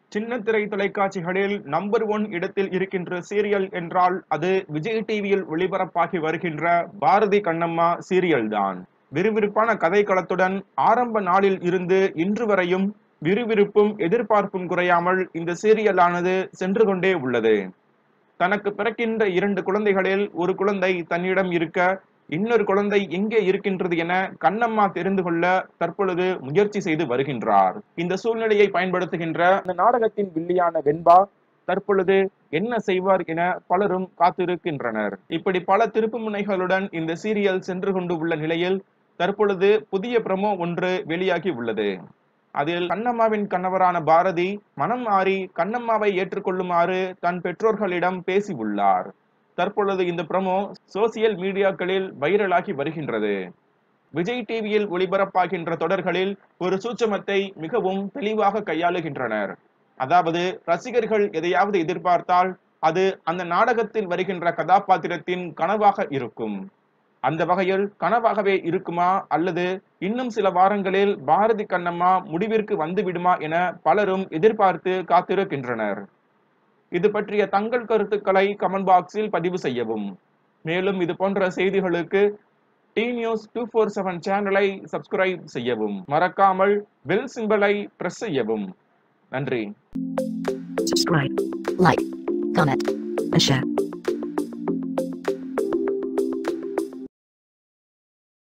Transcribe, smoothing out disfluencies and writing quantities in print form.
சின்ன திரை தொலைக்காட்சிகளில் நம்பர் 1 இடத்தில் இருக்கின்ற சீரியல் என்றால் அது விஜய் டிவியில் ஒளிபரப்பாகி வருகின்ற பாரதி கண்ணம்மா சீரியல் தான். விறுவிறுப்பான கதைக்களத்துடன் ஆரம்ப நாளில் இருந்து இன்று வரையும் விறுவிறுப்பும் எதிர்பார்ப்பும் குறையாமல் இந்த சீரியலானது சென்று கொண்டே உள்ளது. தனக்கு பிறக்கின்ற 2 குழந்தைகளில் ஒரு குழந்தை தன்னிடம் இருக்க, இன்னொரு குழந்தை எங்கே இருக்கின்றது என கண்ணம்மா தெரிந்து கொள்ள தற்பொழுது முயற்சி செய்து வருகின்றார். இந்த சூழ்நிலையை பயன்படுத்துகின்ற இந்த நாடகத்தின் வில்லியான வெண்பா தற்பொழுது என்ன செய்வார் என பலரும் காத்திருக்கின்றனர். இப்படி பல திருப்பு முனைகளுடன் இந்த சீரியல் சென்று கொண்டு உள்ள நிலையில் தற்பொழுது புதிய ப்ரோமோ ஒன்று வெளியாகி உள்ளது. அதில் கண்ணம்மாவின் கணவரான பாரதி மனம் மாறி கண்ணம்மாவை ஏற்றுக்கொள்ளுமாறு தன் பெற்றோர்களிடம் பேசி உள்ளார். தற்பொழுது இந்த ப்ரோமோ சோசியல் மீடியாக்களில் வைரலாகி வருகின்றது. விஜய் டிவியில் ஒளிபரப்பாகின்ற தொடர்களில் ஒரு சூட்சமத்தை மிகவும் தெளிவாக கையாளுகின்றனர். அதாவது ரசிகர்கள் எதையாவது எதிர்பார்த்தால் அது அந்த நாடகத்தில் வருகின்ற கதாபாத்திரத்தின் கனவாக இருக்கும். அந்த வகையில் கனவாகவே இருக்குமா அல்லது இன்னும் சில வாரங்களில் பாரதி கண்ணம்மா முடிவிற்கு வந்து விடுமா என பலரும் எதிர்பார்த்து காத்திருக்கின்றனர். இது பற்றிய தங்கள் கருத்துக்களை கமெண்ட் பாக்ஸில் பதிவு செய்யவும். மேலும் இது போன்ற செய்திகளுக்கு டி நியூஸ் 247 சேனலை சப்ஸ்கிரைப் செய்யவும். மறக்காமல் பெல் சிம்பலை பிரஸ் செய்யவும். நன்றி. Subscribe, like, comment, and share.